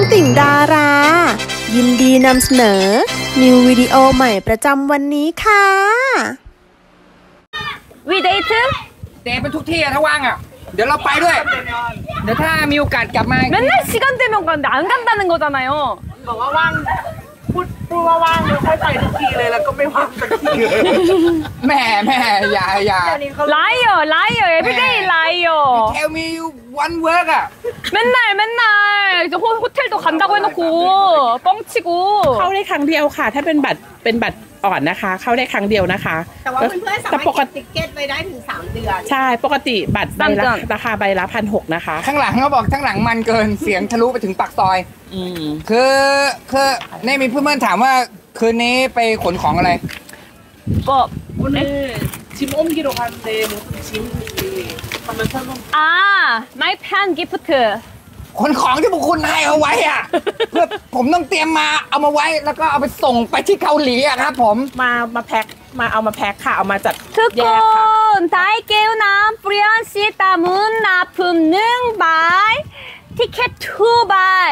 ติ่งดารายินดีนำเสนอนิววิดีโอใหม่ประจำวันนี้ค่ะวีเดทเดทเป็นทุกที่อะถ้าว่างอะเดี๋ยวเราไปด้วยเดี๋ยวถ้ามีโอกาสกลับมา 맨날시간되면가는데안간다는거잖아요 บอกว่าว่างพูดว่าว่างไม่ค่อยไปทุกทีเลยแล้วก็ไม่ว่างสักทีแม่อย่า 라이어 everyday 라이어 tell me one workอะ 맨날 호텔도 간다고 해놓고 뻥치고 เข้าได้ครั้งเดียวค่ะถ้าเป็นบัตรอ่อนนะคะเข้าได้ครั้งเดียวนะคะแต่ว่าเพื่อนๆสามารถเก็บติ๊กเก็ตไว้ได้ถึง3 เดือนใช่ปกติบัตรใบละราคาใบละ1,600นะคะข้างหลังเขาบอกข้างหลังมันเกินเสียงทะลุไปถึงปากซอยคือเนี่ยมีเพื่อนๆถามว่าคืนนี้ไปขนของอะไร 오늘 짐 옮기러 가는데 무슨 짐인지 한번 설명 my pen gift ขนของที่พวกคุณให้เอาไว้อะเพื่อผมต้องเตรียมมาเอามาไว้แล้วก็เอาไปส่งไปที่เกาหลีอะครับผมมาแพ็คเอามาแพ็คค่ะเอามาจัดแยกค่ะ다이게우남 프리언시 따문 납품 1 ใบ 티켓 2 ใบ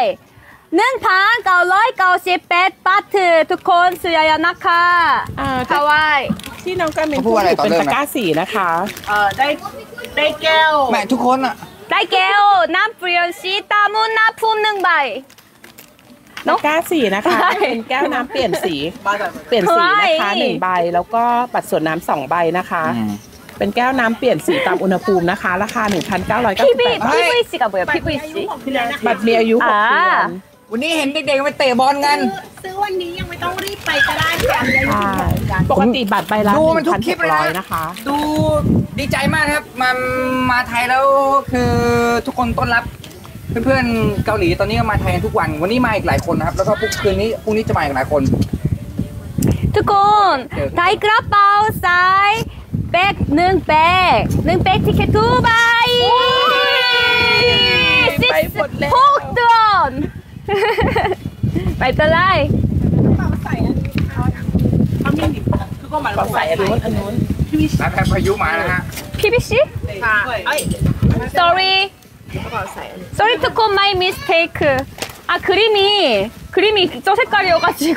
1,998 บาททุกคนซื้อเยอะๆนะคะฮาวายที่น้องกามินพูดเป็นตะกร้าสีนะคะได้แก้วแม่ทุกคนอะได้แก้วน้ำเปรี้ยวสีตามุนน้ำพุ่ม1 ใบตะกร้าสีนะคะเป็นแก้วน้ำเปลี่ยนสีนะคะ1 ใบแล้วก็บัตรส่วนน้ำ2 ใบนะคะเป็นแก้วน้ำเปลี่ยนสีตามอุณหภูมินะคะราคา 1,998 PVC가 뭐예요? PVC บัตรมีอายุ6 เดือนวันนี้เห็นเด็กๆไปเตะบอลกันซื้อวันนี้ยังไม่ต้องรีบไปก็ได้ค่ะปกติบัตรใบละ1,600นะคะดูดีใจมากครับมาไทยแล้วคือทุกคนต้อนรับเพื่อนๆเกาหลีตอนนี้ก็มาไทยทุกวันนี้มาอีกหลายคนนะครับแล้วก็พรุ่งนี้จะมาอีกหลายคนทุกคนไทยกระเป๋าใส่แบก1 แบกทิเก็ต2 ใบ6 เดือนไปตัวไรคือก็หมายถึงใส่อันนู้นแล้วแพพายุมานะฮะ PVC sorryทุกคน my mistake 그림이 저 색깔이어가지고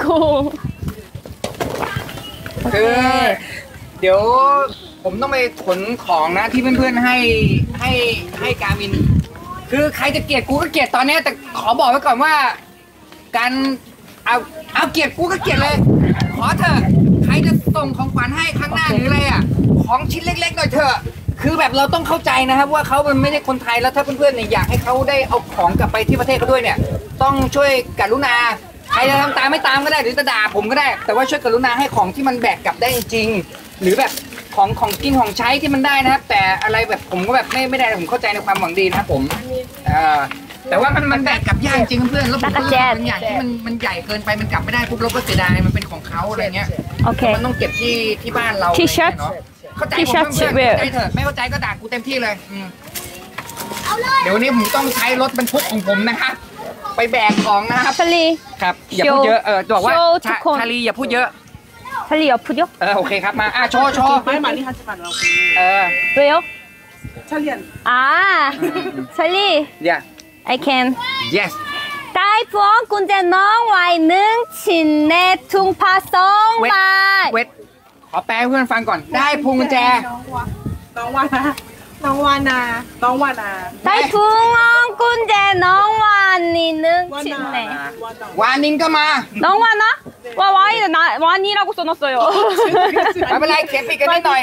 คือเดี๋ยวผมต้องไปขนของนะที่เพื่อนๆให้การมินคือใครจะเกลียดกูก็เกลียดตอนนี้แต่ขอบอกไว้ก่อนว่าการเอาเกลียดกูก็เกลียดเลยขอเถอะใครจะส่งของขวัญให้ข้างหน้าหรืออะไรอ่ะของชิ้นเล็กๆหน่อยเถอะคือแบบเราต้องเข้าใจนะครับว่าเขาเป็นไม่ใช่คนไทยแล้วถ้าเพื่อนๆเนี่ยอยากให้เขาได้เอาของกลับไปที่ประเทศเขาด้วยเนี่ยต้องช่วยกรุณาใครจะทำตามไม่ตามก็ได้หรือจะด่าผมก็ได้แต่ว่าช่วยกรุณาให้ของที่มันแบกกลับได้จริงหรือแบบของกินของใช้ที่มันได้นะครับแต่อะไรแบบผมก็แบบไม่ได้ผมเข้าใจในความหวังดีนะครับผมแต่ว่ามันแบกกลับยากจริงเพื่อนแล้วผมก็เป็นอย่างที่มันใหญ่เกินไปมันกลับไม่ได้ปุ๊บเราก็เสียดายมันเป็นของเขาอะไรเงี้ยมันต้องเก็บที่บ้านเราทีเชิ้ตเข้าใจผมเพื่อนเข้าใจเถอะไม่เข้าใจก็ด่ากูเต็มที่เลยเดี๋ยววันนี้ผมต้องใช้รถบรรทุกของผมนะครับไปแบกของนะครับชาลีครับอย่าพูดเยอะบอกว่าชาลีอย่าพูดเยอะ 찰리 옆으려? โอเคครับมาโชว์ไม่많이 하지만 왜요? 찰리한 찰리 Yeah I can Yes 타이푼 군제 넝와이능 친내 퉁파 송바이 เวทขอแปลให้เพื่อนฟังก่อนได้พวงกุญแจน้องวานา 타이푼 군제 넝와니능 친내 วานินก็มา 넝와나? 와니라고 써놨어요. ไม่เป็นไรเขียนผิดกันนิดหน่อย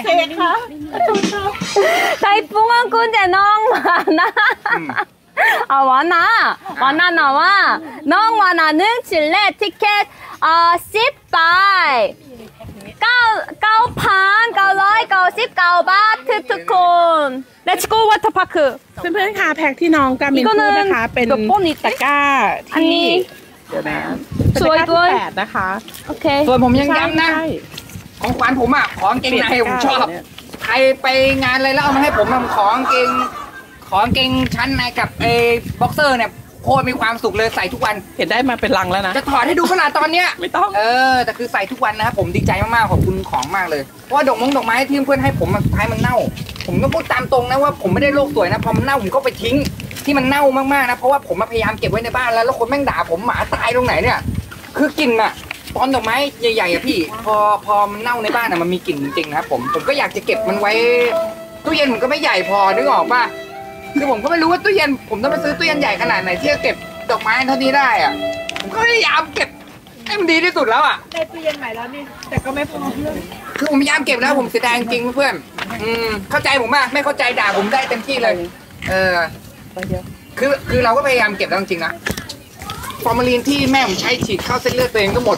타이풍은 군제 넝와나 와나 나와 넝와나는 칠레 티켓 10 ใบ 9,999 บาททุกคน Let's go water park เพื่อนๆค่ะแพ็คที่น้องกามินพูดนะคะเป็นตะกร้าที่เดี๋ยวนะสวยด้วย 8นะคะโอเคส่วนผมยังย้ำนะของขวัญผมอ่ะของเกงในผมชอบใครไปงานอะไรแล้วเอามาให้ผมทำของเกงชั้นในกับบ็อกเซอร์เนี่ยโคตรมีความสุขเลยใส่ทุกวันเห็นได้มาเป็นลังแล้วนะจะถอดให้ดูขนาดตอนเนี้ยไม่ต้องแต่คือใส่ทุกวันนะครับผมดีใจมากๆขอบคุณของมากเลยเพราะว่าดอกไม้ที่เพื่อนให้ผมท้ายมันเน่าผมต้องพูดตามตรงนะว่าผมไม่ได้โลกสวยนะพอมันเน่าผมก็ไปทิ้งที่มันเน่ามากๆนะเพราะว่าผมพยายามเก็บไว้ในบ้านแล้วคนแม่งด่าผมหมาตายตรงไหนเนี่ยคือกลิ่นอะตอนดอกไม้ใหญ่ๆอะพี่พอมันเน่าในบ้านอะมันมีกลิ่นจริงๆนะครับผมก็อยากจะเก็บมันไว้ตู้เย็นผมก็ไม่ใหญ่พอนึกออกป่ะคือผมก็ไม่รู้ว่าตู้เย็นผมต้องไปซื้อตู้เย็นใหญ่ขนาดไหนที่จะเก็บดอกไม้เท่านี้ได้อะผมก็พยายามเก็บให้มันดีที่สุดแล้วอะได้ตู้เย็นใหม่แล้วนี่แต่ก็ไม่พอเพื่อนคือผมพยายามเก็บแล้วผมเสียดายจริงๆเพื่อนเข้าใจผมมากไม่เข้าใจด่าผมได้เต็มที่เลยคือเราก็พยายามเก็บแล้วจริงๆนะฟอร์มาลีนที่แม่ผมใช้ฉีดเข้าเส้นเลือดตัวเองก็หมด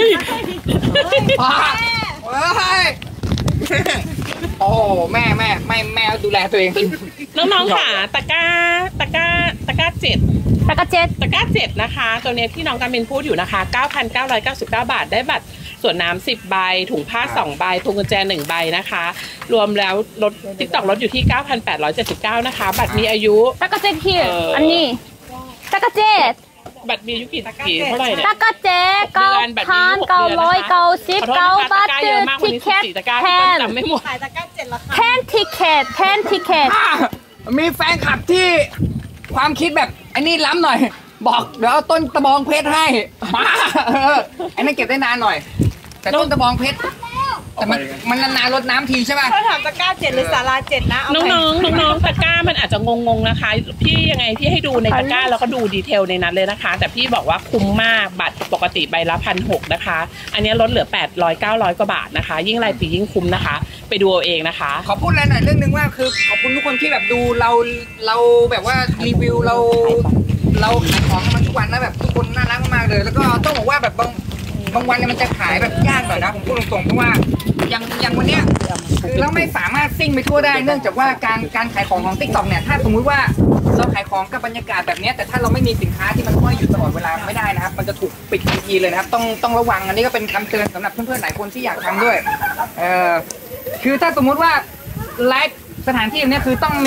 โอ้แม่ดูแลตัวเองน้องๆค่ะตะกร้า7ตะกร้า7นะคะตัวนี้ที่น้องกามินพูดอยู่นะคะ 9,999 บาทได้บัตรส่วนน้ำ10 ใบถุงผ้า2 ใบพวงกุญแจ1 ใบนะคะรวมแล้วลดติ๊กต็อกลดอยู่ที่ 9,879 นะคะบัตรมีอายุตะกะเจ็ดฮิลอันนี้ตะกะเจ็ดบัตรมีอายุกี่เท่าไหร่เนี่ยตะกะเจ็ด9,999 บาททิเก็ตแทนจำไม่หมดขายตะกร้า7ราคาแทนทิเก็ตมีแฟนคลับที่ความคิดแบบไอ้นี่ล้ำหน่อยบอกเดี๋ยวเอาต้นตะบองเพชรให้มาไอ้นั่นเก็บได้นานหน่อยแต่ต้นตะบองเพชรแต่มันนานๆรดน้ำทีใช่ป่ะเขาถามตะกร้า7หรือศาลา7นะเอาไปน้องตะกร้ามันอาจจะงงๆนะคะพี่ยังไงพี่ให้ดูในตะกร้าแล้วก็ดูดีเทลในนั้นเลยนะคะแต่พี่บอกว่าคุ้มมากบัตรปกติใบละ 1,600 นะคะอันนี้ลดเหลือ800-900 กว่าบาทนะคะยิ่งรายปียิ่งคุ้มนะคะไปดูเอาเองนะคะขอพูดอะไรหน่อยเรื่องนึงว่าคือขอบคุณทุกคนที่แบบดูเราแบบว่ารีวิวเราขายของกันมาทุกวันนะแบบทุกคนน่ารักมากเลยแล้วก็ต้องบอกว่าแบบบางวันเนี่ยมันจะขายแบบยากหน่อยนะผมพูดตรงๆเพราะว่าอย่างวันเนี้ยคือเราไม่สามารถซิ่งไปทั่วได้เนื่องจากว่าการขายของของ TikTok เนี่ยถ้าสมมุติว่าเราขายของกับบรรยากาศแบบนี้แต่ถ้าเราไม่มีสินค้าที่มันห้อยอยู่ตลอดเวลาไม่ได้นะครับมันจะถูกปิดทันทีเลยนะครับต้องระวังอันนี้ก็เป็นคำเตือนสำหรับเพื่อนๆหลายคนที่อยากทำด้วยคือถ้าสมมุติว่าไลฟ์สถานที่นี้คือต้อง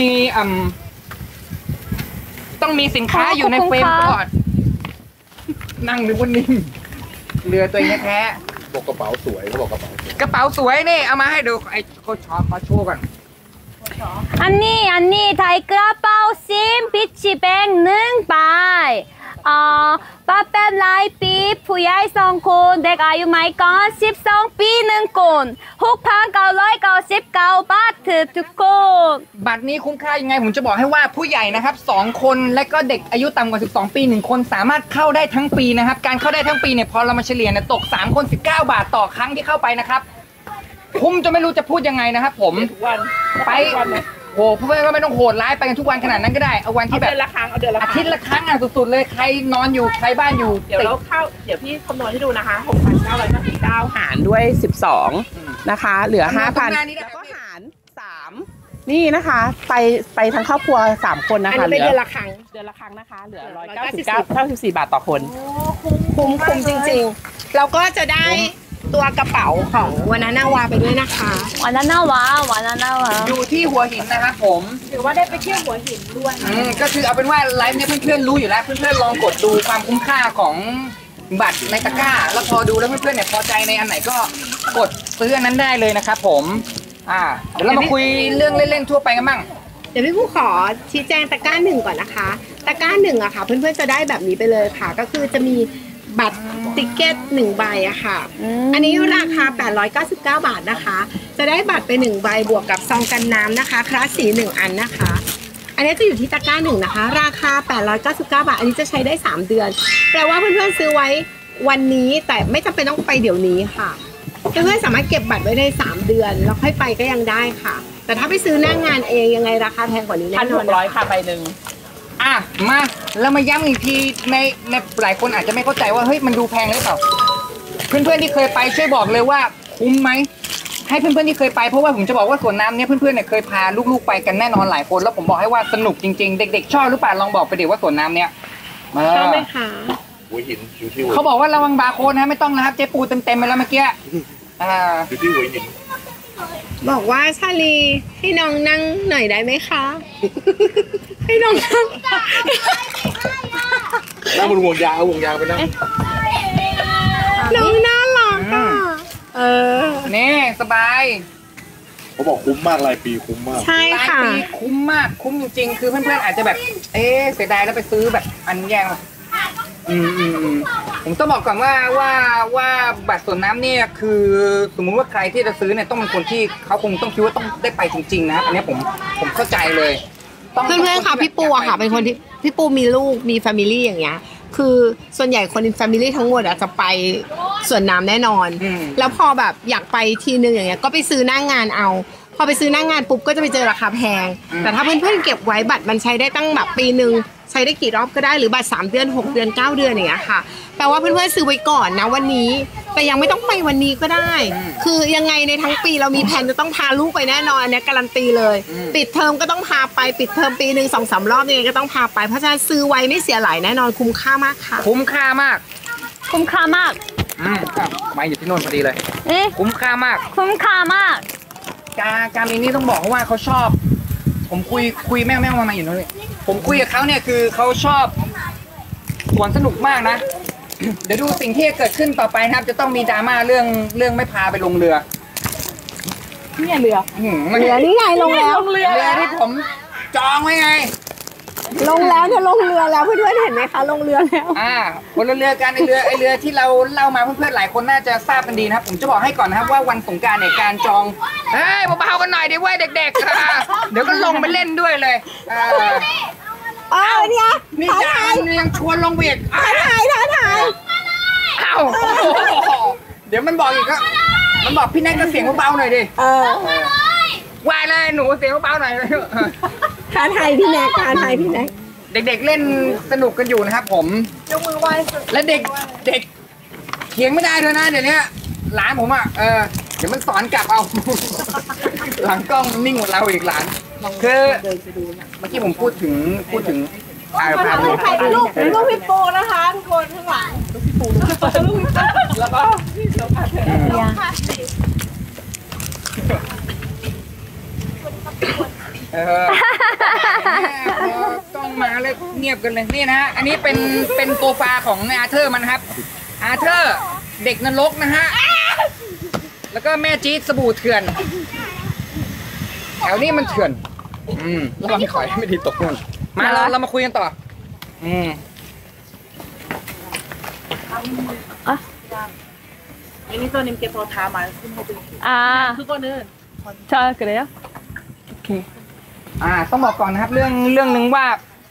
มีสินค้าอยู่ในเฟรมตลอดนั่งหรือว่านิ่งเรือตัวเองแท้บอกกระเป๋าสวยเขาบอกกระเป๋าสวยนี่เอามาให้ดูไอ้โคชขอโชว์ก่อนอันนี้ไทยกระเป๋าซิมพิชชีแบง1 ใบป้าแป๊บรายปีผู้ใหญ่2 คนเด็กอายุไม่เกิน12 ปี1 คน 6,999 บาททุกคนบัตรนี้คุ้มค่ายังไงผมจะบอกให้ว่าผู้ใหญ่นะครับ2 คนและก็เด็กอายุต่ำกว่า12 ปี1 คนสามารถเข้าได้ทั้งปีนะครับการเข้าได้ทั้งปีเนี่ยพอเรามาเฉลี่ยเนี่ยตก3 คน19 บาทต่อครั้งที่เข้าไปนะครับคุ้มจะไม่รู้จะพูดยังไงนะครับผมไปโหเพื่อนก็ไม่ต้องโหดร้ายไปกันทุกวันขนาดนั้นก็ได้เอาวันที่แบบอาทิตย์ละครั้งสุดๆเลยใครนอนอยู่ใครบ้านอยู่เดี๋ยวพี่คำนวณให้ดูนะคะ 6,999 หารด้วย12นะคะเหลือ 5,000 แล้วก็หาร3นี่นะคะไปทั้งครอบครัว3 คนนะคะอันนี้เป็นเดือนละครั้งนะคะเหลือ194 บาทต่อคนคุ้มจริงๆเราก็จะได้ตัวกระเป๋าของวานาน่าวาไปด้วยนะคะวานาน่าวาอยู่ที่หัวหินนะครับผมถือว่าได้ไปเที่ยวหัวหินด้วยก็คือเอาเป็นว่าไลฟ์เนี่ยเพื่อนๆรู้อยู่แล้วเพื่อนๆลองกดดูความคุ้มค่าของบัตรในตะกร้าแล้วพอดูแล้วเพื่อนๆเนี่ยพอใจในอันไหนก็กดซื้ออันนั้นได้เลยนะครับผมเดี๋ยวเรามาคุยเรื่องเล่นๆทั่วไปกันบ้างเดี๋ยวพี่ผู้ขอชี้แจงตะกร้า1ก่อนนะคะตะกร้า1อะค่ะเพื่อนๆจะได้แบบนี้ไปเลยค่ะก็คือจะมีบัตรติ๊กเก็ต1 ใบอะค่ะอันนี้ราคา899 บาทนะคะจะได้บัตรไป1 ใบบวกกับซองกันน้ำนะคะคลาสสี1 อันนะคะอันนี้จะอยู่ที่ตะกร้า1นะคะราคา899 บาทอันนี้จะใช้ได้3 เดือนแปลว่าเพื่อนๆซื้อไว้วันนี้แต่ไม่จำเป็นต้องไปเดี๋ยวนี้ค่ะเพื่อนๆสามารถเก็บบัตรไว้ได้3 เดือนแล้วค่อยไปก็ยังได้ค่ะแต่ถ้าไปซื้อหน้างานเองยังไงราคาแพงกว่านี้แน่นอน 1,600 ค่ะใบหนึ่งมาแล้วมาย้ำอีกทีในหลายคนอาจจะไม่เข้าใจว่าเฮ้ยมันดูแพงหรือเปล่าเพื่อนๆที่เคยไปช่วยบอกเลยว่าคุ้มไหมให้เพื่อนๆที่เคยไปเพราะว่าผมจะบอกว่าสวนน้ำเนี้ยเพื่อนๆเนี่ยเคยพาลูกๆไปกันแน่นอนหลายคนแล้วผมบอกให้ว่าสนุกจริงๆเด็กๆชอบหรือเปล่าลองบอกไปเดี๋ยวว่าสวนน้ำเนี้ยชอบไหมคะหัวหินอยู่ที่หัวเขาบอกว่าระวังบาร์โค้ดนะไม่ต้องนะครับเจ๊ปูเต็มๆไปแล้วเมื่อกี้อยู่ที่หัวหินบอกว่าชาลีให้น้องนั่งหน่อยได้ไหมคะให้น้องนั่งบนห่วงยางไปนั่งน้องน่ารักนี่สบายเขาบอกคุ้มมากรายปีคุ้มมากใช่ค่ะรายปีคุ้มมากคุ้มจริงๆคือเพื่อนๆอาจจะแบบเสียดายแล้วไปซื้อแบบอันแยกมาผมต้องบอกก่อนว่าบัตรส่วนน้ำเนี่ยคือสมมุติว่าใครที่จะซื้อเนี่ยต้องเป็นคนที่เขาคงต้องคิดว่าต้องได้ไปจริงๆนะอันนี้ผมเข้าใจเลยเพื่อนๆค่ะพี่ปูอะค่ะเป็นคนที่พี่ปูมีลูกมีแฟมิลี่อย่างเงี้ยคือส่วนใหญ่คนในแฟมิลี่ทั้งหมดอะจะไปสวนน้ำแน่นอนแล้วพอแบบอยากไปทีนึงอย่างเงี้ยก็ไปซื้อหน้างานเอาพอไปซื้อหน้างานปุ๊บก็จะไปเจอราคาแพงแต่ถ้าเพื่อนๆเก็บไว้บัตรมันใช้ได้ตั้งแบบปีนึงใช้ได้กี่รอบก็ได้หรือบัตร3 เดือน 6 เดือน 9 เดือนอย่างเงี้ยค่ะแปลว่าเพื่อนๆซื้อไว้ก่อนนะวันนี้แต่ยังไม่ต้องไปวันนี้ก็ได้คือยังไงในทั้งปีเรามีแผนจะต้องพาลูกไปแน่นอนเนี่ยการันตีเลยปิดเทอมก็ต้องพาไปปิดเทอมปีนึง2-3 รอบยังไงก็ต้องพาไปเพราะฉะนั้นซื้อไว้ไม่เสียหลายแน่นอนคุ้มค่ามากค่ะคุ้มค่ามากมาอยู่ที่โน่นพอดีเลยคุ้มค่ามากการนี้ต้องบอกว่าเขาชอบผมคุยแม่มาอยู่นั่นเลยผมคุยกับเขาเนี่ยคือเขาชอบสวนสนุกมากนะ เดี๋ยวดูสิ่งที่เกิดขึ้นต่อไปนะครับจะต้องมีดราม่าเรื่องไม่พาไปลงเรือนี่เรือนี่ไงลงแล้วเรือที่ผมจองไว้ไงลงแล้วเนี่ยลงเรือแล้วเพื่อนๆเห็นไหมคะลงเรือแล้วคนละเรือกันไอเรือที่เราเล่ามาเพื่อนๆหลายคนน่าจะทราบกันดีนะครับผมจะบอกให้ก่อนนะครับว่าวันสงกรานต์เนี่ยการจองเบาๆกันหน่อยดิเว้ยเด็กๆเดี๋ยวก็ลงไปเล่นด้วยเลยเนี่ยนี่ยังชวนลงเวกท้าทายเดี๋ยวมันบอกอีกก็มันบอกพี่แน็กก็เสียงเบาๆหน่อยดิวายเลยหนูเสียงเบาๆหน่อยท้าทายพี่แน็กเด็กๆเล่นสนุกกันอยู่นะครับผมยกมือไหว้และเด็กเถียงไม่ได้ด้วยนะเดี๋ยวนี้หลานผมเดี๋ยวมันสอนกลับเอาหลังกล้องนิ่งหมดเราอีกหลานคือเมื่อกี้ผมพูดถึงถ่ายรูปพี่ปูนะคะทุกคนข้างหลังลูกพี่ปูแล้วก็ต้องมาเลยเงียบกันเลยนี่นะฮะอันนี้เป็นโซฟาของอาเธอร์มันครับอาเธอร์เด็กนรกนะฮะแล้วก็แม่จี๊ดสบู่เถื่อนแถวนี้มันเถื่อนระวังถอยไม่ดีตกนู่นมาเรามาคุยกันต่อ 예니서님께 더 다 말씀해드릴게요. 그거는 자 그래요? 오케이. ต้องบอกก่อนนะครับเรื่องนึงว่า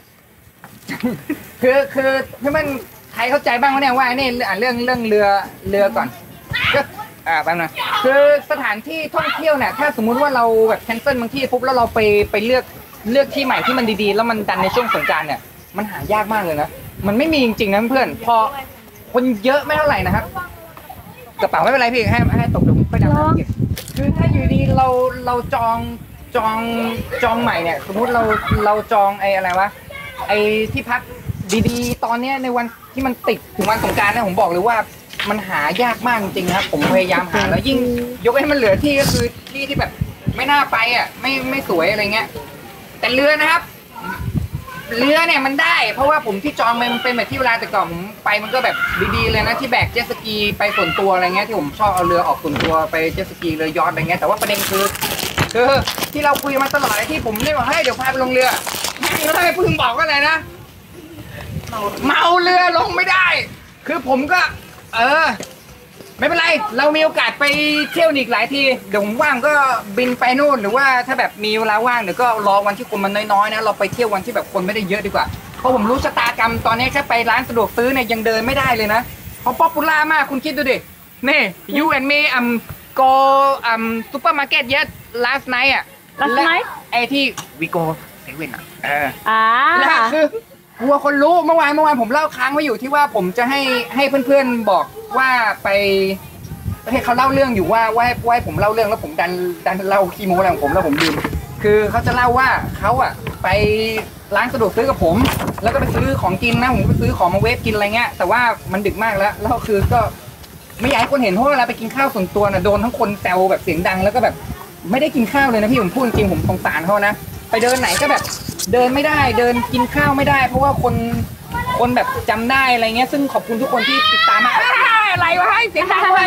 คือเพื่อนใครเข้าใจบ้างวะเนี่ยว่านี่เรื่องเรือก่อนก็แป๊บนึงคือสถานที่ท่องเที่ยวเนี่ยถ้าสมมุติว่าเราแบบแคนเซิลบางที่ปุ๊บแล้วเราไปเลือกที่ใหม่ที่มันดีๆแล้วมันดันในช่วงสงกรานต์เนี่ยมันหายากมากเลยนะมันไม่มีจริงๆนะเพื่อนพอคนเยอะไม่เท่าไหร่นะครับกระเป๋าไม่เป็นไรพี่ให้ตกลงไปดังนั้นคือถ้าอยู่ดีเราจองใหม่เนี่ยสมมุติเราจองอะไรวะที่พักดีๆตอนนี้ในวันที่มันติดถึงวันสงกรานต์นะผมบอกเลยว่ามันหายากมากจริงๆนะครับผมพยายามหาแล้วยิ่งยกให้มันเหลือที่ก็คือที่แบบไม่น่าไปไม่สวยอะไรเงี้ยแต่เรือนะครับเรือเนี่ยมันได้เพราะว่าผมที่จองมันเป็นแบบที่เวลาแต่ก่อนผมไปมันก็แบบดีๆเลยนะที่แบกเจ็ตสกีไปส่วนตัวอะไรเงี้ยที่ผมชอบเอาเรือออกส่วนตัวไปเจ็ตสกีเรือยอชต์อะไรเงี้ยแต่ว่าประเด็นคือที่เราคุยมาตลอดที่ผมเรียกว่าให้เดี๋ยวพาไปลงเรือแล้วให้พึ่งบอกก็เลยนะเมาเรือลงไม่ได้คือผมก็ไม่เป็นไรเรามีโอกาสไปเที่ยวอีกหลายทีเดี๋ยวผมว่างก็บินไปนู่นหรือว่าถ้าแบบมีเวลาว่างเดี๋ยวก็รอวันที่คนมันน้อยๆนะเราไปเที่ยววันที่แบบคนไม่ได้เยอะดีกว่าเพราะผมรู้ชะตากรรมตอนนี้แค่ไปร้านสะดวกซื้อเนี่ยยังเดินไม่ได้เลยนะเพราะป๊อปปูล่ามากคุณคิดดูดินี่ you and me go supermarket yet last night last night ไอ้ที่ we go เซเว่นแล้วคือกลัวคนรู้เมื่อวานผมเล่าค้างไว้อยู่ที่ว่าผมจะให้เพื่อนๆบอกว่าไปให้เขาเล่าเรื่องอยู่ว่าผมเล่าเรื่องแล้วผมดันเล่าคีโมอะไรของผมแล้วผมลืมคือเขาจะเล่าว่าเขาไปร้านสะดวกซื้อกับผมแล้วก็ไปซื้อของกินนะผมไปซื้อของมาเวฟกินอะไรเงี้ยแต่ว่ามันดึกมากแล้วคือก็ไม่อยากให้คนเห็นเพราะเวลาไปกินข้าวส่วนตัวน่ะโดนทั้งคนแซวแบบเสียงดังแล้วก็แบบไม่ได้กินข้าวเลยนะพี่ผมพูดจริงผมสงสารเขานะไปเดินไหนก็แบบเดินไม่ได้เดินกินข้าวไม่ได้เพราะว่าคนแบบจำได้อะไรเงี้ยซึ่งขอบคุณทุกคนที่ติดตามมาอะไรวะให้เสียงดังเลย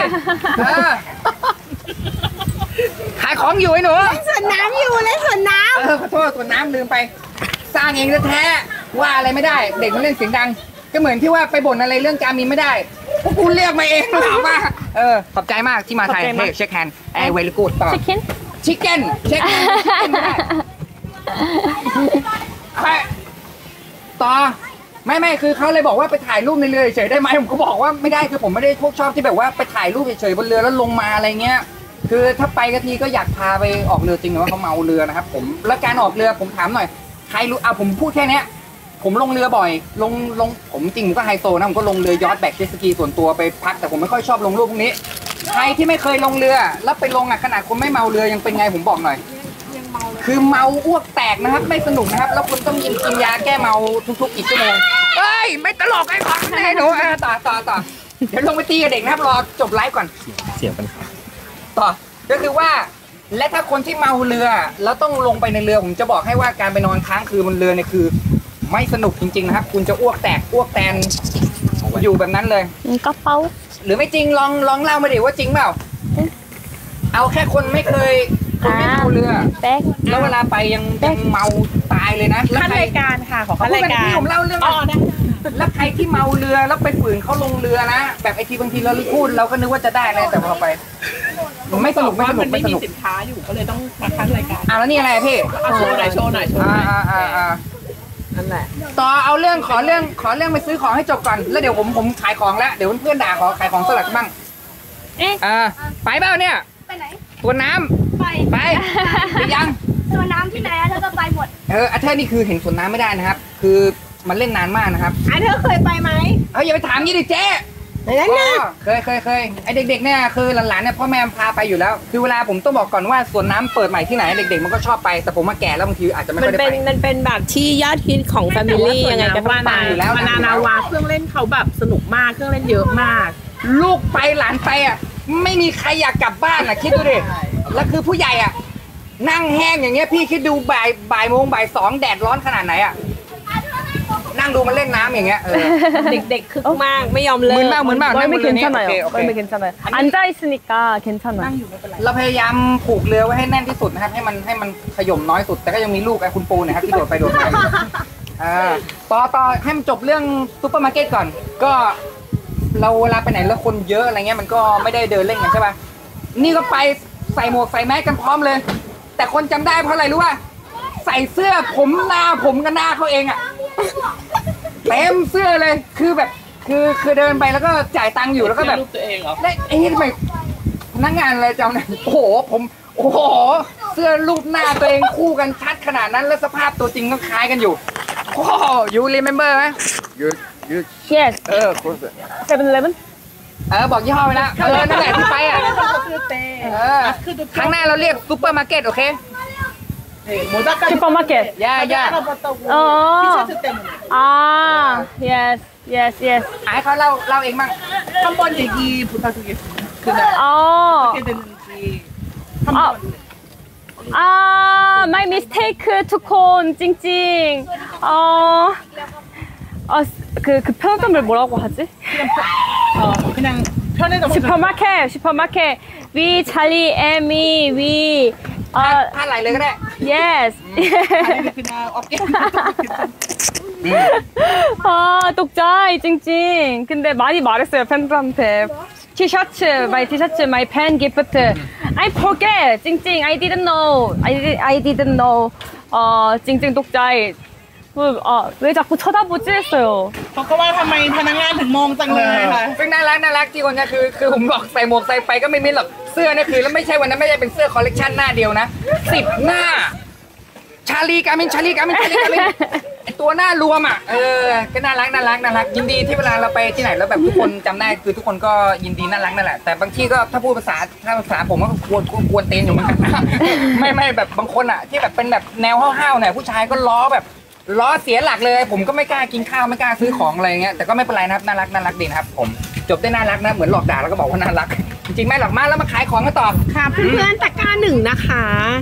ขายของอยู่ไอ้หนูสวนน้ำอยู่เลยสวนน้ำขอโทษสวนน้ำลืมไปสร้างเองแท้ว่าอะไรไม่ได้ เด็กมันเล่นเสียงดังก็เหมือนที่ว่าไปบ่นอะไรเรื่องการมินไม่ได้พวกคุณเรียกมาเองถามว่าขอบใจมากที่มาไทยเฮ้ยเช็คแฮนด์เวลิกูดต่อ 치킨? ชิคเก้นเช็คแฮนด์ไม่ได้ต่อไม่คือเขาเลยบอกว่าไปถ่ายรูปในเรือเฉยได้ไหมผมก็บอกว่าไม่ได้คือผมไม่ได้พวกชอบที่แบบว่าไปถ่ายรูปเฉยบนเรือแล้วลงมาอะไรเงี้ยคือถ้าไปกะทีก็อยากพาไปออกเรือจริงแต่ว่าเขาเมาเรือนะครับผมแล้วการออกเรือผมถามหน่อยใครรู้ผมพูดแค่นี้ผมลงเรือบ่อยลงผมจริงผมก็ไฮโซนะผมก็ลงเรือยอทแบกเจ็ตสกีส่วนตัวไปพักแต่ผมไม่ค่อยชอบลงรูปพวกนี้ใครที่ไม่เคยลงเรือแล้วไปลงขนาดคนไม่เมาเรือยังเป็นไงผมบอกหน่อยคือเมาอ้วกแตกนะครับไม่สนุกนะครับแล้วคุณต้องกินยาแก้เมาทุกๆกี่ชั่วโมงเฮ้ยไม่ตลกไอ้ของแน่หนูต่อเดี๋ยวลงไปตีกับเด็กนะครับรอจบไลฟ์ก่อนเสียปัญหาต่อก็คือว่าและถ้าคนที่เมาเรือแล้วต้องลงไปในเรือผมจะบอกให้ว่าการไปนอนค้างคืนบนเรือเนี่ยคือไม่สนุกจริงๆนะครับคุณจะอ้วกแตกอ้วกแตนอยู่แบบนั้นเลย 까빠오? หรือไม่จริงลองเล่ามาดิว่าจริงเปล่าเอาแค่คนไม่เคยคนไม่เมาเรือ 백? แล้วเวลาไปยังเมาตายเลยนะแล้วขั้นใครรายการค่ะขอขั้นรายการที่ผมเล่าเรื่องได้แล้วใครที่เมาเรือแล้วไปฝืนเขาลงเรือนะแบบไอทีบางทีเราพูดเราก็นึกว่าจะได้เลยแต่พอไปไม่สนุกมันไม่มีสินค้าอยู่ก็เลยต้องมาขั้นรายการแล้วนี่อะไรพี่โชว์หน่อยนั่นแหละต่อเอาขอเรื่องไปซื้อของให้จบก่อนแล้วเดี๋ยวผมขายของแล้วเดี๋ยวเพื่อนๆด่าขอขายของสลัดบ้างไปเปล่าเนี่ยไปไหนตัวน้ำไปยังส่วนน้ำที่ไหนเธอก็ไปหมดอาเธอร์นี่คือเห็นสวนน้ำไม่ได้นะครับคือมันเล่นนานมากนะครับเธอเคยไปไหมอย่าไปถามยี่ดิเจ๊เคยไอเด็กๆเนี่ยคือหลานๆเนี่ยพ่อแม่พาไปอยู่แล้วคือเวลาผมต้องบอกก่อนว่าสวนน้ำเปิดใหม่ที่ไหนเด็กๆมันก็ชอบไปแต่ผมมาแก่แล้วบางทีอาจจะไม่ค่อยได้ไปมันเป็นแบบที่ยอดฮิตของแฟมิลี่ยังไงก็ต้องไปอยู่แล้วมานาวาเครื่องเล่นเขาแบบสนุกมากเครื่องเล่นเยอะมากลูกไปหลานไปไม่มีใครอยากกลับบ้านคิดดูดิแล้วคือผู้ใหญ่นั่งแห้งอย่างเงี้ยพี่คิดดูบ่ายโมงบ่ายสองแดดร้อนขนาดไหนนั่งดูมันเล่นน้ำอย่างเงี้ยเด็กๆคึกมากไม่ยอมเลิกมึนมาก 멀미 괜찮아요. 멀미 괜찮아요. 앉아 있으니까 괜찮아요. เราพยายามผูกเรือไว้ให้แน่นที่สุดนะครับให้มันขย่มน้อยสุดแต่ก็ยังมีลูกคุณปูนะครับที่โดดไปโดดมาต่อให้มันจบเรื่องซุปเปอร์มาร์เก็ตก่อนก็เราเวลาไปไหนแล้วคนเยอะอะไรเงี้ยมันก็ไม่ได้เดินเล่นกันใช่ป่ะนี่ก็ไปใส่หมวกใส่แมสกันพร้อมเลยแต่คนจำได้เพราะอะไรรู้ป่ะใส่เสื้อผมกับหน้าเขาเองเต็มเสื้อเลยคือแบบคือเดินไปแล้วก็จ่ายตังค์อยู่แล้วก็แบบตัวเองเหรอแล้วทำไมพนักงานอะไรจำเนี่ยโอ้โหเสื้อรูปหน้าตัวเองคู่กันชัดขนาดนั้นแล้วสภาพตัวจริงก็คล้ายกันอยู่โอ้ยูรีเมมเบอร์ไหมยู Yes. 7-Eleven? บอกยี่ห้อไปแล้วนั่นแหละที่ไปครั้งหน้าเราเรียกซุปเปอร์มาร์เก็ตโอเค 슈퍼마켓. ย่า 티셔츠 때문에. yes. ให้เขาเล่าเองบ้าง 한번 얘기 부탁드리겠습니다. 그날 어떻게 됐는지 한번. my mistake 투콘 찡찡. 그 편의점을 뭐라고 하지? 그냥 편의점. 슈퍼마켓. We Charlie and me. We ท่าไหลเลยก็ได้ yes. 그냥 어깨. 독자이 찡찡. 근데 많이 말했어요 팬들한테. 티셔츠, my 티셔츠, my pen gift. I forget. 찡찡. I didn't know. 찡찡 독자이. 왜 자꾸 쳐다보지 했어요. เพราะเขาว่าทำไมพนักงานถึงมองจังเลยค่ะซึ่งน่ารักที่คนนี้คือผมบอกใส่หมวกใส่ไปก็ไม่มิดหรอกเสื้อเนี่ยคือแล้วไม่ใช่วันนั้นไม่ใช่เป็นเสื้อคอลเลกชันหน้าเดียวนะ10 หน้าชาลีกามินตัวหน้ารวมก็น่ารักยินดีที่เวลาเราไปที่ไหนแล้วแบบทุกคนจำได้คือทุกคนก็ยินดีน่ารักนั่นแหละแต่บางทีก็ถ้าพูดภาษาผมก็กวนเตนอยู่เหมือนกันนะไม่แบบบางคนที่แบบเป็นแบบแนวห้าวๆหน่อยผู้ชายก็ล้อเสียหลักเลยผมก็ไม่กล้ากินข้าวไม่กล้าซื้อของอะไรเงี้ยแต่ก็ไม่เป็นไรนะครับน่ารักดีนะครับผมจบได้น่ารักนะเหมือนหลอกด่าแล้วก็บอกว่าน่ารักจริงๆไม่หรอกมาแล้วมาขายของกันต่อค่ะเพื่อนๆตะกร้า1นะคะ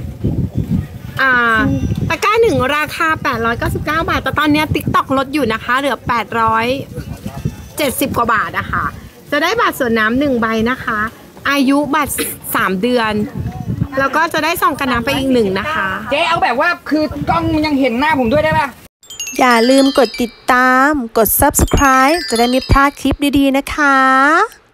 ตะกร้า1ราคา899 บาทแต่ตอนนี้ TikTok ลดอยู่นะคะเหลือ870 กว่าบาทนะคะจะได้บัตรส่วนน้ำ1ใบนะคะอายุบัตร3 เดือนแล้วก็จะได้ซองกันน้ำไปอีก1นะคะเจ๊เอาแบบว่าคือกล้องมันยังเห็นหน้าผมด้วยได้ป่ะอย่าลืมกดติดตาม กด subscribe จะได้ไม่พลาดคลิปดีๆนะคะ